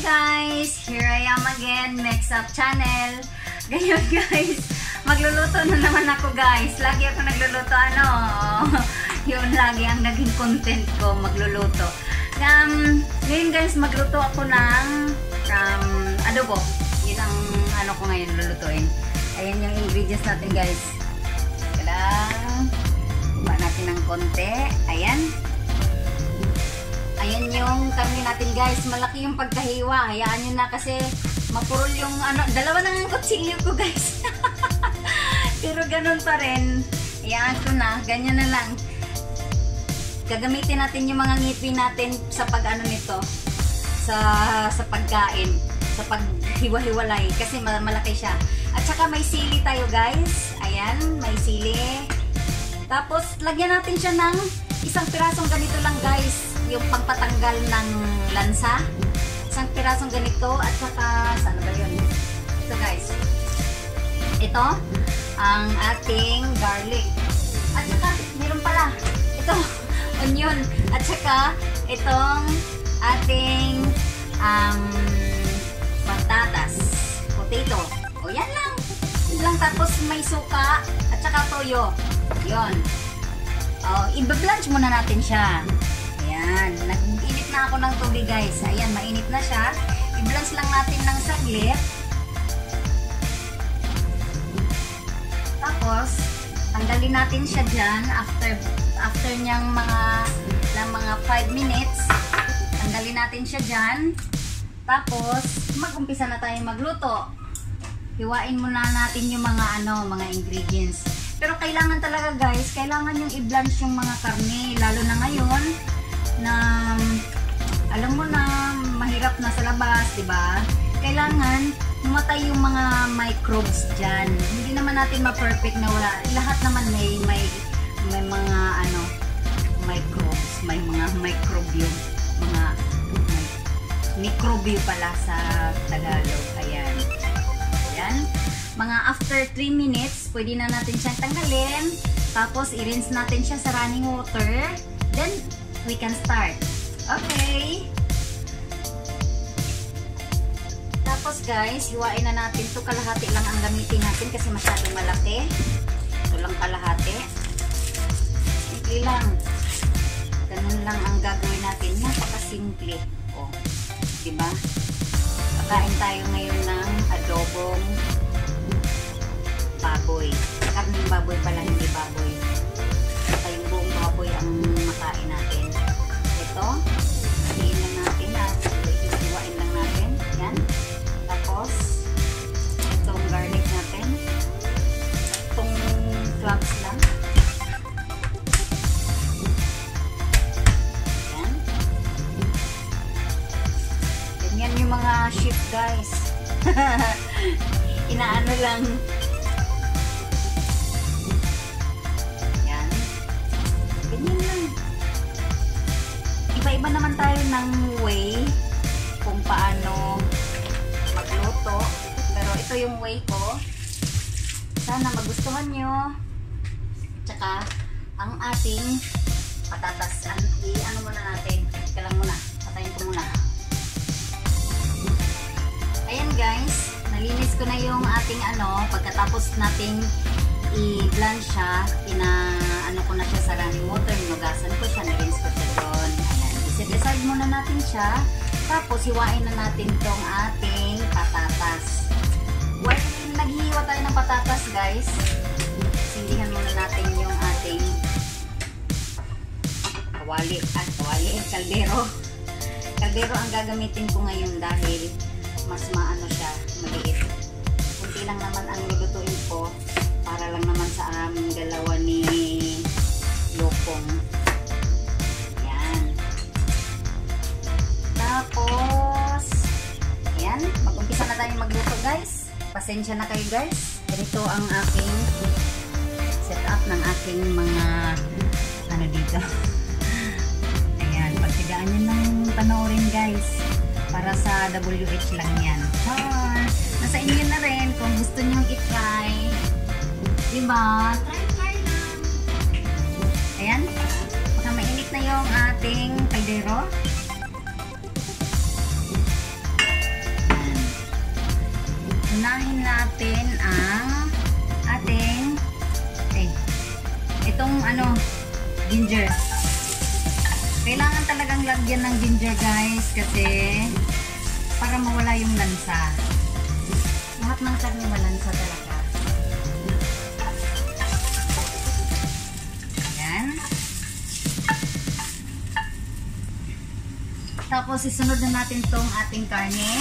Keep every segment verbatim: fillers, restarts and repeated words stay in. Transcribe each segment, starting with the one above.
guys! Here I am again, Mix Up Channel. Ganyan guys, magluluto na naman ako guys. Lagi ako nagluluto, ano, yun lagi ang naging content ko, magluluto. Um, ngayon guys, magluto ako ng um, adobo. Yun ang ano ko ngayon lulutuin. Ayan yung ingredients natin guys. Kailang, kuha natin ng konti. Ayan. Ayan yung karne natin guys. Malaki yung pagkahiwa. Hayaan nyo na kasi mapurol yung ano. Dalawa na ng kutsilyo ko guys. Pero ganun pa rin. Hayaan ko na. Ganyan na lang. Gagamitin natin yung mga ngipin natin sa pag-ano nito. Sa, sa pagkain. Sa paghiwa-hiwalay. Kasi malaki siya. At saka may sili tayo guys. Ayan. May sili. Tapos lagyan natin siya ng isang pirasong ganito lang guys. Yung pangpatanggal ng lansa. Isang pirasong ganito. At saka, saan ba yun? Ito guys. Ito, ang ating garlic. At saka, meron pala. Ito, onion. At saka, itong ating um, patatas. Potato. O, yan lang. Yan lang. Tapos may suka. At saka toyo. Yun. O, i-blanch muna natin siya. Ayan, nag-init na ako ng tubig guys. Ayan, mainit na siya. I-blanch lang natin ng saglit. Tapos, tanggalin natin siya dyan after after niyang mga lang mga five minutes. Tanggalin natin siya dyan. Tapos, mag-umpisa na tayong magluto. Hiwain muna natin yung mga ano, mga ingredients. Pero kailangan talaga guys, kailangan yung i-blanch yung mga karne, lalo na ngayon na alam mo na mahirap na sa labas, di ba? Kailangan mamatay yung mga microbes diyan. Hindi naman natin ma-perfect na wala. Lahat naman may may may mga ano microbes, may mga microbiome, mga may, microbio pala sa Tagalog. Ayan. Ayan. Mga after three minutes, pwede na natin siyang tanggalin. Tapos i-rinse natin siya sa running water. Then we can start. Okay. Tapos guys, hiwain na natin ito. Kalahati lang ang gamitin natin kasi masyadong malaki. Ito lang kalahati. Simple lang. Ganun lang ang gagawin natin. Napakasimple. O, diba? Kakain tayo ngayon ng adobong baboy. Karning baboy pala, hindi baboy. Saka yung buong baboy ang makain natin. Ito, hatiin lang natin at hiwain lang natin. Yan. Tapos, itong garlic natin. Itong cloves lang. Yan. Ganyan yung mga sheep guys. Inaano lang. Iba-iba naman tayo ng way kung paano magluto. Pero ito yung way ko. Sana magustuhan nyo. Tsaka, ang ating patatas. I-ano muna natin. Ika lang muna. Patayin ko muna. Ayan guys. Nalinis ko na yung ating ano. Pagkatapos nating i-blanch siya, ina ano ko na siya sa running water. Nugasan ko siya. Nalinis ko siya doon. Set-aside muna natin siya. Tapos, hiwain na natin tong ating patatas. While naghihiwa tayo ng patatas, guys, sindihan muna natin yung ating kawali. Ah, kawali. Kaldero. Kaldero ang gagamitin ko ngayon dahil mas maano siya, maliit. Kunti lang naman ang lulutuin ko para lang naman sa aming dalawa ni Lokong. Tapos, ayan, mag-umpisa na tayo magluto guys. Pasensya na kayo guys. Ganito ang aking setup ng aking mga ano dito. Ayan, pagtigaan nyo ng panoorin guys. Para sa W H lang yan. Char! Nasa inyo na rin kung gusto nyo i-try. Diba? Try, try lang. Ayan, baka mainit na yung ating kaldero. unahin natin ang ating eh, itong ano, ginger. Kailangan talagang lagyan ng ginger guys kasi para mawala yung lansa. Lahat ng karne malansa talaga. Ayan. Tapos isunod na natin tong ating karne.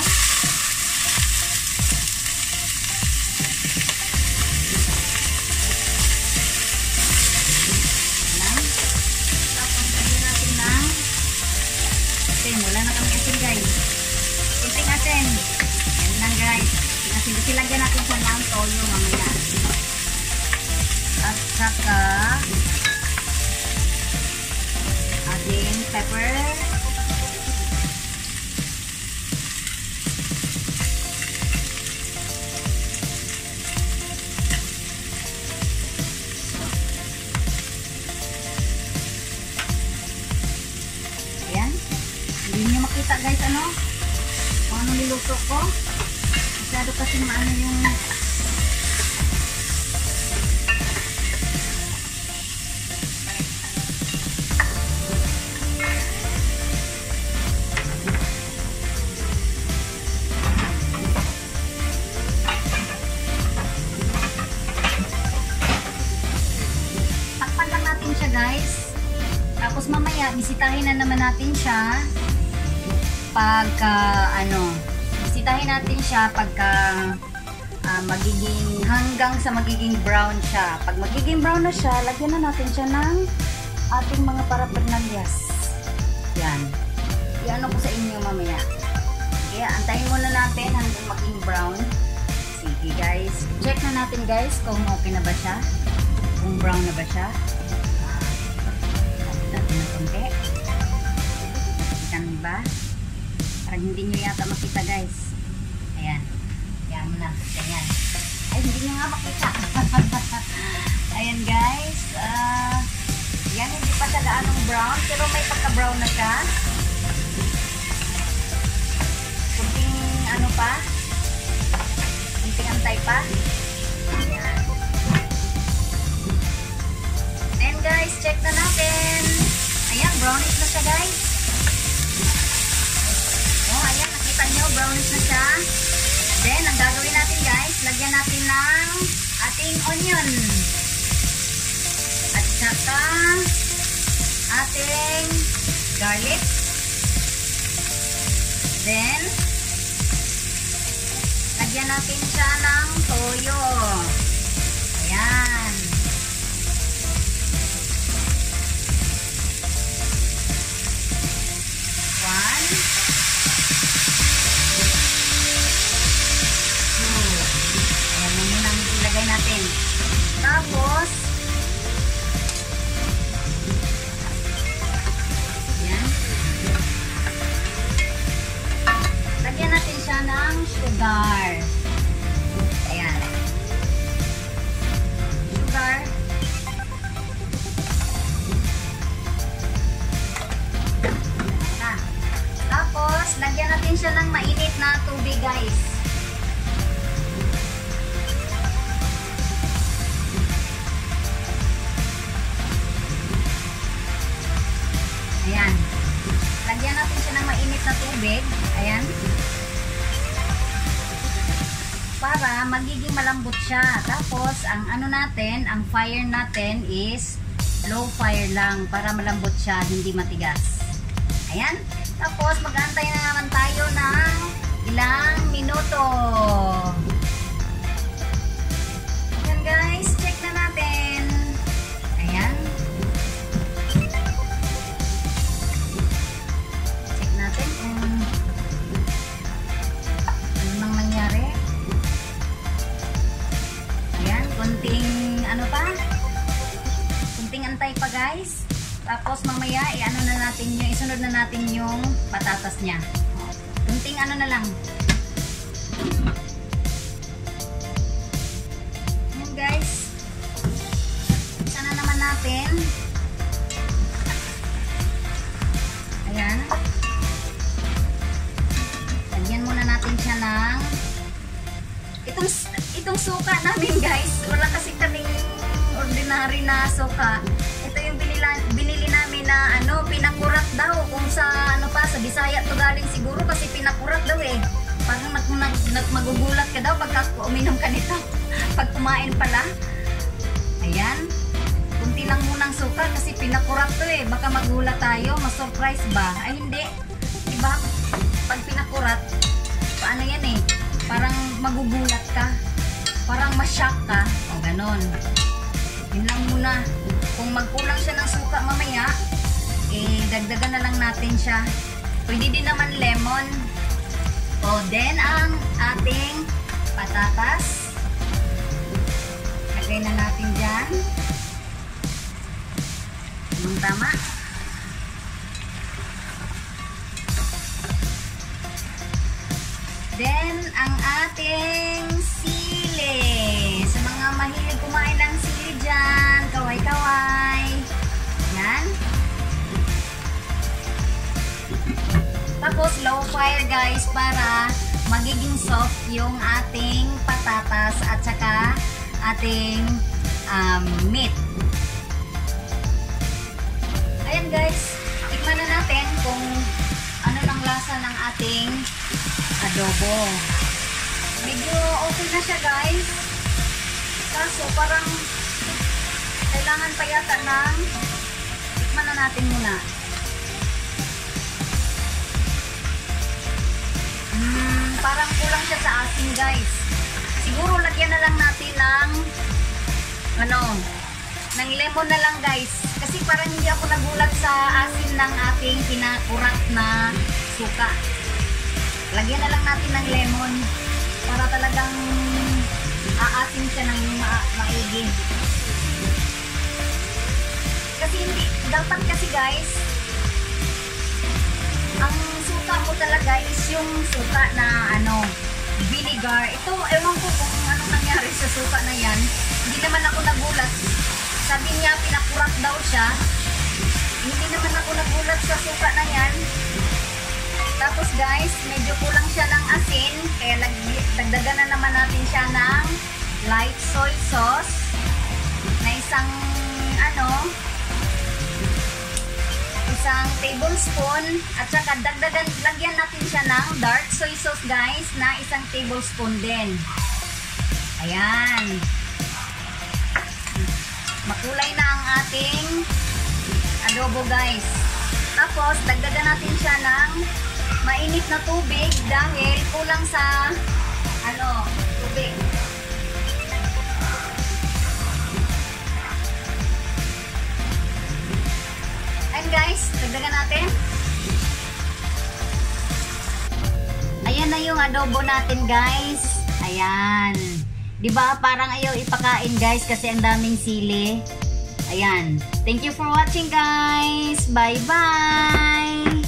Wala na kami asin guys. Kunting asin. Yan lang guys. Asin. Silagyan natin sa ng toyo mamaya. At saka ating pepper. Hindi nyo makita guys ano kung ano niluto ko. Masyado kasi maano yung takpan lang natin siya guys. Tapos mamaya bisitahin na naman natin siya pagka ano, bisitahin natin siya pagka uh, magiging hanggang sa magiging brown siya. Pag magiging brown na siya, lagyan na natin siya ng ating mga parapernalyas. Yan. Iano ko sa inyo mamaya. Kaya antayin muna natin hanggang maging brown. Sige guys. Check na natin guys kung okay na ba siya. Kung brown na ba siya. Uh, natin na konti. Ikan ba? Parang hindi nyo yata makita guys. Ayan. Ayan mo na. Ayan. Ay, hindi nyo nga makita. Ayan guys. Uh, yan, hindi pa siya gaanong brown. Pero may pagka-brown na siya. Kunting ano pa. Kunting antay pa. Ayan. And guys, check na natin. Ayan, brownish na siya guys. Oh, ayan, nakita nyo, brownish na siya. Then, ang gagawin natin guys, lagyan natin ng ating onion. At saka, ating garlic. Then, lagyan natin siya ng toyo. Ayan. One. Ilagay natin. Tapos, yan. Lagyan natin siya ng sugar. Ayan. Sugar. Na. Tapos, lagyan natin siya ng mainit na tubig guys. Ayan. Lagyan natin siya ng mainit na tubig. Ayan. Para magiging malambot siya. Tapos, ang ano natin, ang fire natin is low fire lang para malambot siya, hindi matigas. Ayan. Tapos, mag-aantay na naman tayo ng ilang minuto. Ayan guys, check na natin. Ayan. Natin kung ano nang nangyari. Ayan, kunting ano pa, kunting antay pa guys. Tapos mamaya i-ano na natin yung isunod na natin yung patatas niya. Kunting ano na lang. Ayan guys, isa na naman natin. Ayan. Lagyan muna natin siya ng, ito itong suka namin guys, wala kasi kaming ordinary na suka. Ito yung binila, binili namin na ano, pinakurat daw. Kung sa ano pa, sa Bisaya to galing siguro kasi pinakurat daw eh. Parang nag, nag, nag, magugulat ka daw pagka uminom ka nito. Pag kumain pala. Ayan. Kunti lang munang suka kasi pinakurat to eh. Baka magulat tayo, ma-surprise ba? Ay hindi. Diba? Pag pinakurat, paano yan eh? Parang magugulat ka. Parang ma-shock ka. O ganon. Yun lang muna. Kung magkulang siya ng suka mamaya, eh dagdagan na lang natin siya. Pwede din naman lemon. O then ang ating patatas. Lagay na natin dyan. Yung tama. Then ang ating sili. Sa mga mahilig kumain ng sili dyan, kaway-kaway. Yan. Tapos low fire guys para magiging soft yung ating patatas at saka ating um, meat. Ayan guys, tikman na natin kung ano ng lasa ng ating adobo. Medyo okay na siya guys. Kaso parang kailangan pa yata ng tikman na natin muna. Hmm, parang kulang siya sa asin guys. Siguro lagyan na lang natin ng ano, ng lemon na lang guys. Kasi parang hindi ako nagulat sa asin ng ating pinakurat na suka. Lagyan na lang natin ng lemon para talagang aasin siya ng ma maigi. Kasi hindi, dapat kasi guys, ang suka mo talaga is yung suka na ano, vinegar. Ito, ewan ko kung anong nangyari sa suka na yan. Hindi naman ako nagulat. Sabi niya, pinakurat daw siya. Hindi naman ako nagulat sa suka na yan. Tapos guys, medyo kulang siya ng asin. Kaya dagdagan na naman natin siya ng light soy sauce. Na isang, ano, isang tablespoon. At saka dagdagan, lagyan natin siya ng dark soy sauce guys, na isang tablespoon din. Ayan. Makulay na ang ating adobo guys. Tapos, dagdagan natin siya ng mainit na tubig dahil kulang sa ano, tubig. Ayan guys, dagdagan natin. Ayan na yung adobo natin guys. Ayan. Diba parang ayaw ipakain guys kasi ang daming sili. Ayan. Thank you for watching guys. Bye bye.